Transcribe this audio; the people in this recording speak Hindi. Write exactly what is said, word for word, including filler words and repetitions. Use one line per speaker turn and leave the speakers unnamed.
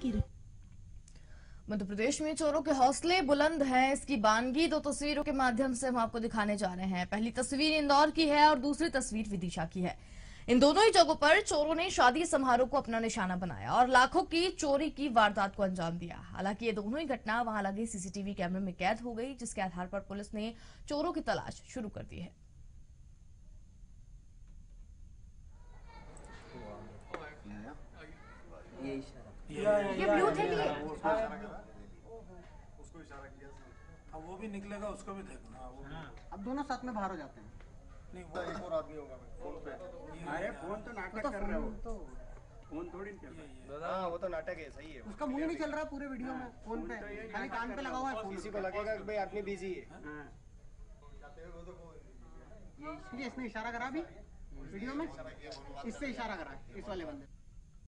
की।
मध्य प्रदेश में चोरों के हौसले बुलंद हैं। इसकी बानगी दो तस्वीरों के माध्यम से हम आपको दिखाने जा रहे हैं। पहली तस्वीर इंदौर की है और दूसरी तस्वीर विदिशा की है। इन दोनों ही जगहों पर चोरों ने शादी समारोह को अपना निशाना बनाया और लाखों की चोरी की वारदात को अंजाम दिया। हालांकि ये दोनों ही घटना वहां लगे सीसीटीवी कैमरे में कैद हो गई, जिसके आधार पर पुलिस ने चोरों की तलाश शुरू कर दी है।
ये इशारा
ये ब्लू थे लिए
उसको इशारा किया।
अब वो भी निकलेगा, उसको भी देखना।
अब दोनों साथ में बाहर हो जाते हैं।
नहीं, वो
एक और आदमी होगा फोन पे।
अरे
फोन तो नाटक कर रहे हो, तो फोन थोड़ी कर रहे। हाँ वो तो नाटक है, सही है।
उसका मुंह नहीं चल रहा पूरे वीडियो में, फोन पे खाली कान पे लगा हुआ है।
किसी को लगेगा कि भाई आदमी बिजी है।
ये इसलिए इसने इशारा करा भी वीडियो में, इससे इशारा करा इस वाले बंदे।